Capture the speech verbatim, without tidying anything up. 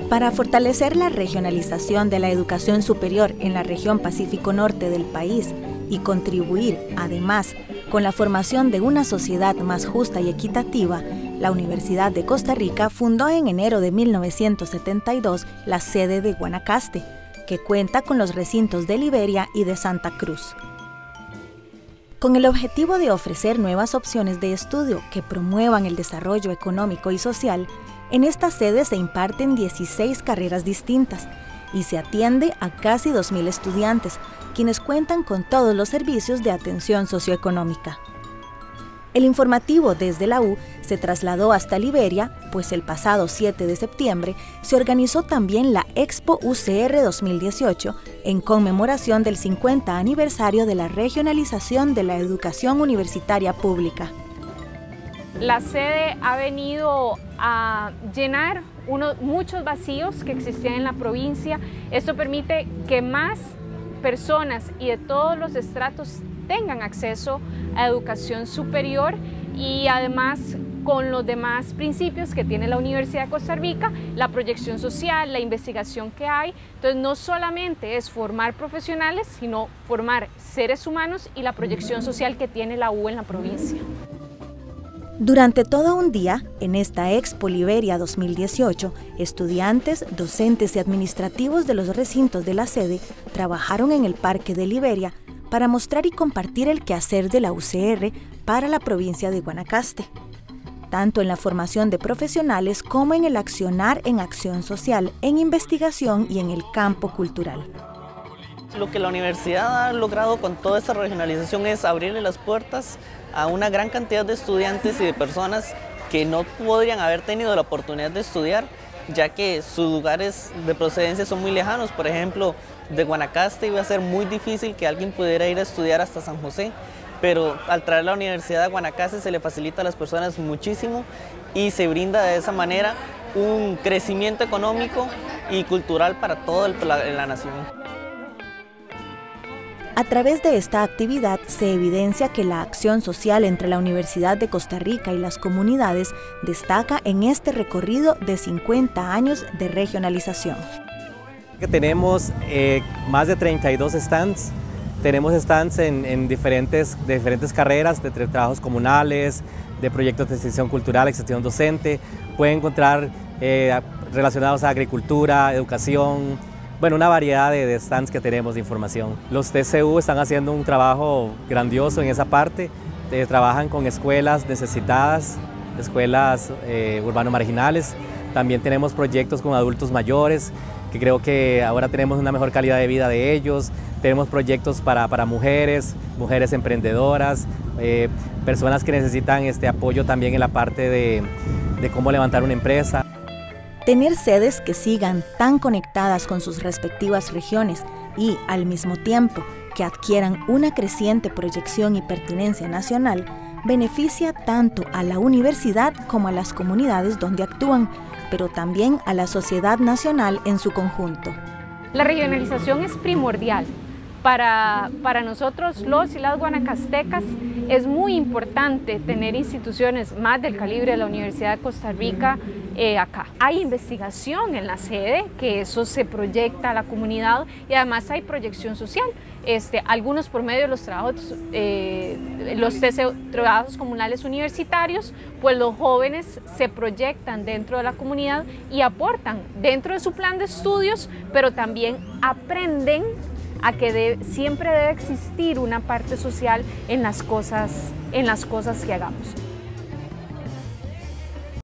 Para fortalecer la regionalización de la educación superior en la región Pacífico Norte del país y contribuir, además, con la formación de una sociedad más justa y equitativa, la Universidad de Costa Rica fundó en enero de mil novecientos setenta y dos la sede de Guanacaste, que cuenta con los recintos de Liberia y de Santa Cruz. Con el objetivo de ofrecer nuevas opciones de estudio que promuevan el desarrollo económico y social, en esta sede se imparten dieciséis carreras distintas y se atiende a casi dos mil estudiantes, quienes cuentan con todos los servicios de atención socioeconómica. El informativo desde la U se trasladó hasta Liberia, pues el pasado siete de septiembre se organizó también la Expo U C R dos mil dieciocho en conmemoración del cincuenta aniversario de la regionalización de la educación universitaria pública. La sede ha venido a llenar uno, muchos vacíos que existían en la provincia. Esto permite que más personas y de todos los estratos tengan acceso a educación superior y además con los demás principios que tiene la Universidad de Costa Rica, la proyección social, la investigación que hay. Entonces no solamente es formar profesionales, sino formar seres humanos y la proyección social que tiene la U en la provincia. Durante todo un día, en esta Expo Liberia dos mil dieciocho, estudiantes, docentes y administrativos de los recintos de la sede trabajaron en el Parque de Liberia para mostrar y compartir el quehacer de la U C R para la provincia de Guanacaste, tanto en la formación de profesionales como en el accionar en acción social, en investigación y en el campo cultural. Lo que la universidad ha logrado con toda esta regionalización es abrirle las puertas a una gran cantidad de estudiantes y de personas que no podrían haber tenido la oportunidad de estudiar, ya que sus lugares de procedencia son muy lejanos. Por ejemplo, de Guanacaste iba a ser muy difícil que alguien pudiera ir a estudiar hasta San José, pero al traer la universidad a Guanacaste se le facilita a las personas muchísimo y se brinda de esa manera un crecimiento económico y cultural para toda la nación. A través de esta actividad se evidencia que la acción social entre la Universidad de Costa Rica y las comunidades destaca en este recorrido de cincuenta años de regionalización. Tenemos eh, más de treinta y dos stands, tenemos stands en, en diferentes, de diferentes carreras, de trabajos comunales, de proyectos de extensión cultural, extensión docente, pueden encontrar eh, relacionados a agricultura, educación, bueno, una variedad de, de stands que tenemos de información. Los T C U están haciendo un trabajo grandioso en esa parte, eh, trabajan con escuelas necesitadas, escuelas eh, urbanos marginales, también tenemos proyectos con adultos mayores, que creo que ahora tenemos una mejor calidad de vida de ellos, tenemos proyectos para, para mujeres, mujeres emprendedoras, eh, personas que necesitan este apoyo también en la parte de, de cómo levantar una empresa. Tener sedes que sigan tan conectadas con sus respectivas regiones y, al mismo tiempo, que adquieran una creciente proyección y pertinencia nacional, beneficia tanto a la universidad como a las comunidades donde actúan, pero también a la sociedad nacional en su conjunto. La regionalización es primordial. Para, para nosotros, los y las guanacastecas, es muy importante tener instituciones más del calibre de la Universidad de Costa Rica eh, acá. Hay investigación en la sede, que eso se proyecta a la comunidad, y además hay proyección social, este, algunos por medio de los trabajos, eh, los T C U, trabajos comunales universitarios, pues los jóvenes se proyectan dentro de la comunidad y aportan dentro de su plan de estudios, pero también aprenden a que de, siempre debe existir una parte social en las cosas, en las cosas que hagamos.